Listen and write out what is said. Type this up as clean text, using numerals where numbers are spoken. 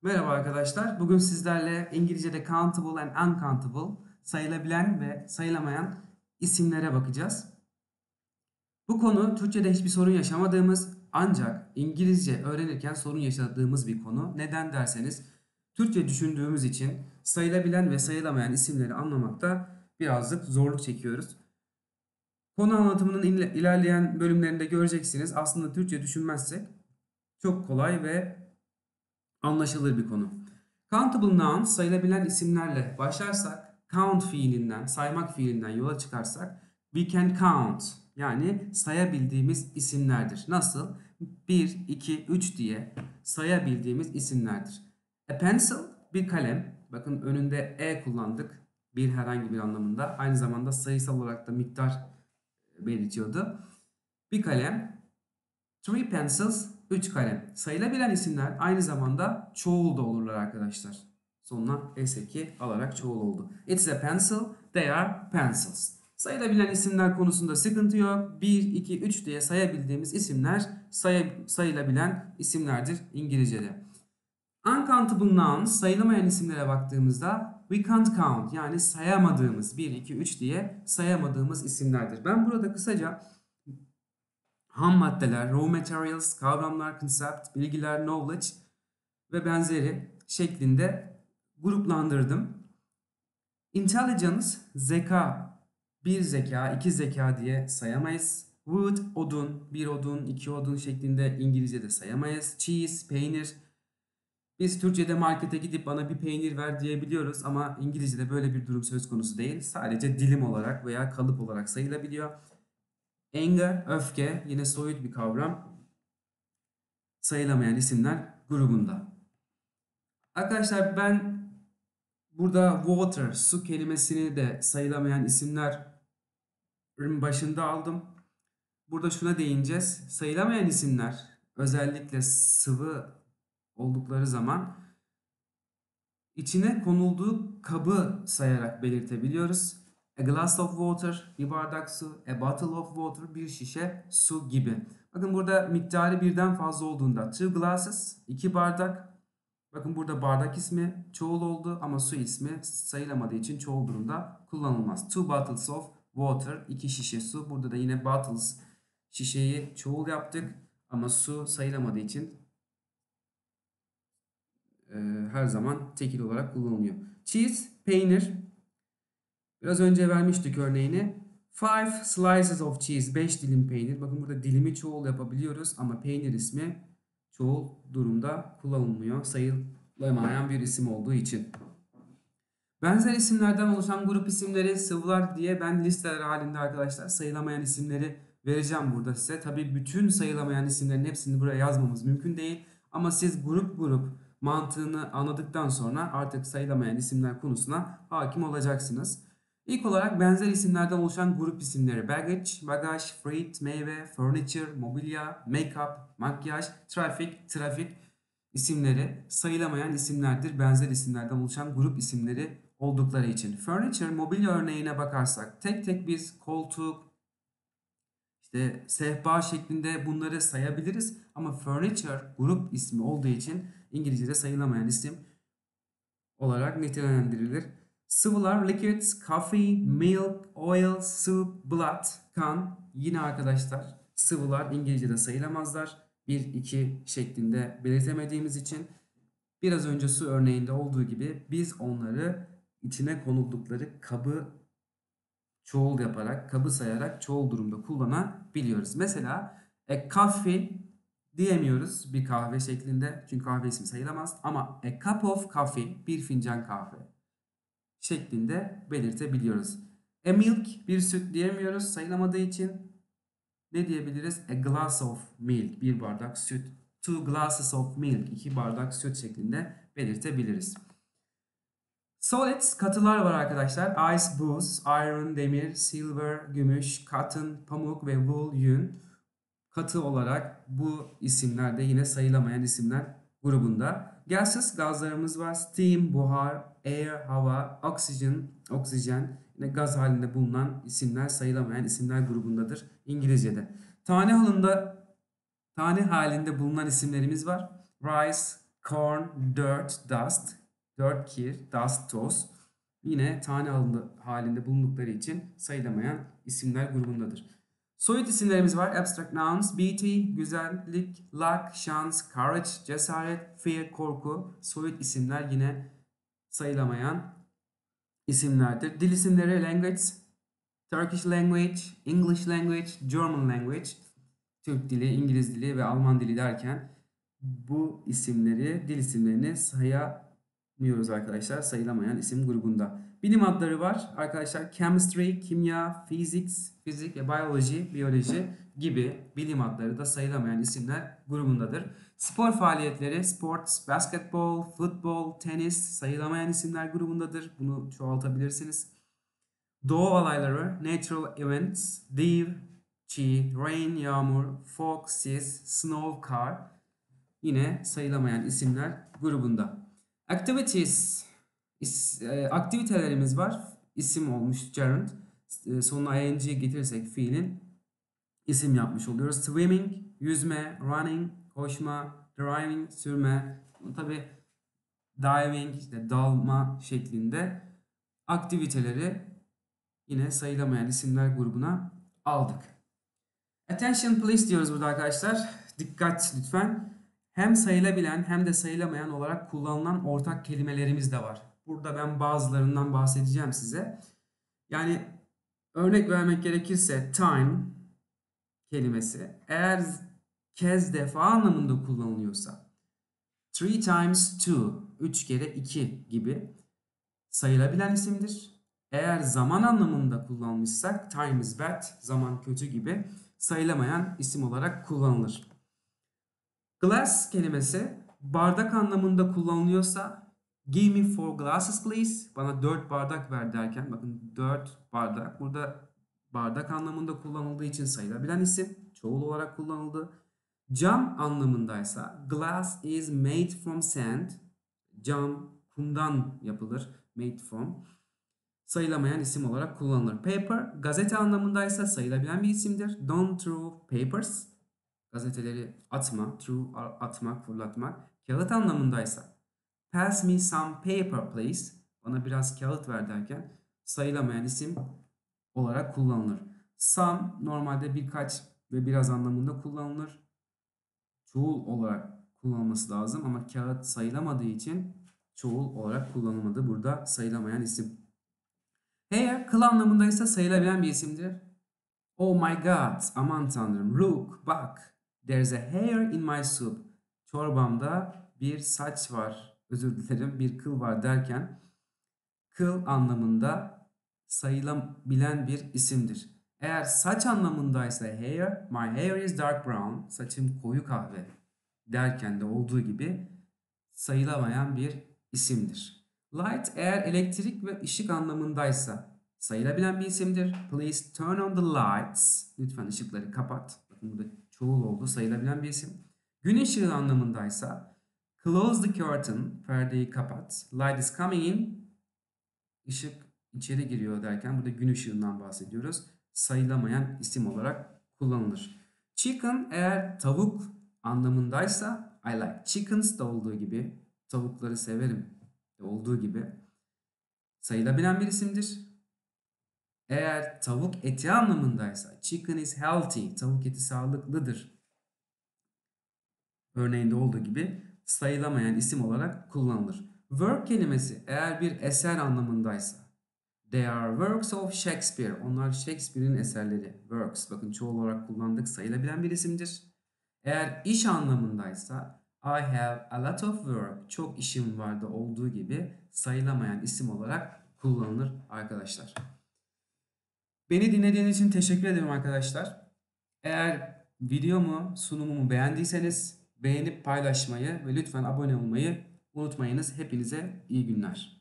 Merhaba arkadaşlar. Bugün sizlerle İngilizce'de countable and uncountable, sayılabilen ve sayılamayan isimlere bakacağız. Bu konu Türkçe'de hiçbir sorun yaşamadığımız ancak İngilizce öğrenirken sorun yaşadığımız bir konu. Neden derseniz Türkçe düşündüğümüz için sayılabilen ve sayılamayan isimleri anlamakta birazcık zorluk çekiyoruz. Konu anlatımının ilerleyen bölümlerinde göreceksiniz. Aslında Türkçe düşünmezsek çok kolay ve anlaşılır bir konu. Countable nouns sayılabilen isimlerle başlarsak, count fiilinden, saymak fiilinden yola çıkarsak, we can count yani sayabildiğimiz isimlerdir. Nasıl? 1, 2, 3 diye sayabildiğimiz isimlerdir. A pencil bir kalem. Bakın önünde e kullandık. Bir herhangi bir anlamında. Aynı zamanda sayısal olarak da miktar belirtiyordu. Bir kalem. Three pencils, 3 kalem. Sayılabilen isimler aynı zamanda çoğul da olurlar arkadaşlar. Sonuna s alarak çoğul oldu. It's a pencil, they are pencils. Sayılabilen isimler konusunda sıkıntı yok. 1, 2, 3 diye sayabildiğimiz isimler sayılabilen isimlerdir İngilizce'de. Uncountable nouns sayılamayan isimlere baktığımızda we can't count yani sayamadığımız 1, 2, 3 diye sayamadığımız isimlerdir. Ben burada kısaca ham maddeler, raw materials, kavramlar, concept, bilgiler, knowledge ve benzeri şeklinde gruplandırdım. Intelligence, zeka, bir zeka, iki zeka diye sayamayız. Wood, odun, bir odun, iki odun şeklinde İngilizce'de sayamayız. Cheese, peynir. Biz Türkçe'de markete gidip bana bir peynir ver diyebiliyoruz ama İngilizce'de böyle bir durum söz konusu değil. Sadece dilim olarak veya kalıp olarak sayılabiliyor. Anger, öfke yine soyut bir kavram. Sayılamayan isimler grubunda. Arkadaşlar ben burada water, su kelimesini de sayılamayan isimlerin başında aldım. Burada şuna değineceğiz. Sayılamayan isimler özellikle sıvı oldukları zaman içine konulduğu kabı sayarak belirtebiliyoruz. A glass of water, bir bardak su, a bottle of water, bir şişe su gibi. Bakın burada miktarı birden fazla olduğunda two glasses, iki bardak. Bakın burada bardak ismi çoğul oldu ama su ismi sayılamadığı için çoğul durumda kullanılmaz. Two bottles of water, iki şişe su. Burada da yine bottles, şişeyi çoğul yaptık ama su sayılamadığı için her zaman tekil olarak kullanılıyor. Cheese, peynir. Biraz önce vermiştik örneğini. Five slices of cheese, 5 dilim peynir. Bakın burada dilimi çoğul yapabiliyoruz ama peynir ismi çoğul durumda kullanılmıyor. Sayılamayan bir isim olduğu için. Benzer isimlerden oluşan grup isimleri sıvılar diye ben listeler halinde arkadaşlar sayılamayan isimleri vereceğim burada size. Tabii bütün sayılamayan isimlerin hepsini buraya yazmamız mümkün değil. Ama siz grup grup mantığını anladıktan sonra artık sayılamayan isimler konusuna hakim olacaksınız. İlk olarak benzer isimlerden oluşan grup isimleri baggage, bagaj, freight, meyve, furniture, mobilya, make-up, makyaj, trafik isimleri sayılamayan isimlerdir. Benzer isimlerden oluşan grup isimleri oldukları için. Furniture, mobilya örneğine bakarsak tek tek biz koltuk, işte sehpa şeklinde bunları sayabiliriz. Ama furniture grup ismi olduğu için İngilizce'de sayılamayan isim olarak nitelendirilir. Sıvılar liquids, coffee, milk, oil, soup, blood, kan. Yine arkadaşlar sıvılar İngilizce'de sayılamazlar. 1, 2 şeklinde belirtemediğimiz için biraz önce su örneğinde olduğu gibi biz onları içine konuldukları kabı çoğul yaparak, kabı sayarak çoğul durumda kullanabiliyoruz. Mesela coffee diyemiyoruz bir kahve şeklinde çünkü kahve ismi sayılamaz ama a cup of coffee bir fincan kahve şeklinde belirtebiliyoruz. A milk bir süt diyemiyoruz sayılamadığı için ne diyebiliriz? A glass of milk bir bardak süt. Two glasses of milk iki bardak süt şeklinde belirtebiliriz. Solids katılar var arkadaşlar. Ice, buz, iron, demir, silver, gümüş, cotton, pamuk ve wool, yün. Katı olarak bu isimler de yine sayılamayan isimler grubunda. Gases gazlarımız var. Steam, buhar, air, hava, oksijen. Yine gaz halinde bulunan isimler sayılamayan isimler grubundadır İngilizce'de. Tane halinde bulunan isimlerimiz var. Rice, corn, dirt, dust, dirt, kir, dust, toz. Yine tane halinde bulundukları için sayılamayan isimler grubundadır. Soyut isimlerimiz var. Abstract nouns, beauty, güzellik, luck, şans, courage, cesaret, fear, korku. Soyut isimler yine sayılamayan isimlerdir. Dil isimleri language, Turkish language, English language, German language. Türk dili, İngiliz dili ve Alman dili derken bu isimleri, dil isimlerini sayamıyoruz arkadaşlar. Sayılamayan isim grubunda. Bilim adları var arkadaşlar. Chemistry, kimya, physics, fizik ve biology, biyoloji gibi bilim adları da sayılamayan isimler grubundadır. Spor faaliyetleri, sports, basketbol, futbol, tenis sayılamayan isimler grubundadır. Bunu çoğaltabilirsiniz. Doğa olayları, natural events, dew, çiğ, rain, yağmur, fog, sis, snow, kar yine sayılamayan isimler grubunda. Activities, aktivitelerimiz var. İsim olmuş gerund. Sonuna ing getirirsek fiilin isim yapmış oluyoruz. Swimming, yüzme, running, koşma, driving, sürme. Tabi diving, işte dalma şeklinde aktiviteleri yine sayılamayan isimler grubuna aldık. Attention please diyoruz burada arkadaşlar. Dikkat lütfen. Hem sayılabilen hem de sayılamayan olarak kullanılan ortak kelimelerimiz de var. Burada ben bazılarından bahsedeceğim size. Yani örnek vermek gerekirse time kelimesi eğer kez defa anlamında kullanılıyorsa three times two, 3 kere 2 gibi sayılabilen isimdir. Eğer zaman anlamında kullanmışsak time is bad, zaman kötü gibi sayılamayan isim olarak kullanılır. Glass kelimesi bardak anlamında kullanılıyorsa give me four glasses please. Bana 4 bardak ver derken bakın 4 bardak. Burada bardak anlamında kullanıldığı için sayılabilen isim. Çoğul olarak kullanıldı. Cam anlamındaysa glass is made from sand. Cam kumdan yapılır. Made from. Sayılamayan isim olarak kullanılır. Paper gazete anlamındaysa sayılabilen bir isimdir. Don't throw papers. Gazeteleri atma. Throw atmak, fırlatmak. Kağıt anlamındaysa pass me some paper please. Bana biraz kağıt ver derken sayılamayan isim olarak kullanılır. Some normalde birkaç ve biraz anlamında kullanılır. Çoğul olarak kullanılması lazım ama kağıt sayılamadığı için çoğul olarak kullanılmadı. Burada sayılamayan isim. Hair kıl anlamındaysa sayılabilen bir isimdir. Oh my god, aman tanrım. Look, bak. There's a hair in my soup. Çorbamda bir saç var. Özür dilerim, bir kıl var derken kıl anlamında sayılabilen bir isimdir. Eğer saç anlamındaysa hair, my hair is dark brown. Saçım koyu kahve derken de olduğu gibi sayılamayan bir isimdir. Light eğer elektrik ve ışık anlamındaysa sayılabilen bir isimdir. Please turn on the lights. Lütfen ışıkları kapat. Bakın burada çoğul oldu. Sayılabilen bir isim. Gün ışığı anlamındaysa close the curtain. Perdeyi kapat. Light is coming in. Işık içeri giriyor derken burada gün ışığından bahsediyoruz. Sayılamayan isim olarak kullanılır. Chicken eğer tavuk anlamındaysa I like chickens da olduğu gibi tavukları severim de olduğu gibi sayılabilen bir isimdir. Eğer tavuk eti anlamındaysa chicken is healthy, tavuk eti sağlıklıdır örneğinde olduğu gibi sayılamayan isim olarak kullanılır. Work kelimesi eğer bir eser anlamındaysa they are works of Shakespeare. Onlar Shakespeare'in eserleri. Works. Bakın çoğul olarak kullandık. Sayılabilen bir isimdir. Eğer iş anlamındaysa I have a lot of work. Çok işim vardı olduğu gibi sayılamayan isim olarak kullanılır arkadaşlar. Beni dinlediğiniz için teşekkür ederim arkadaşlar. Eğer videomu, sunumumu beğendiyseniz beğenip paylaşmayı ve lütfen abone olmayı unutmayınız. Hepinize iyi günler.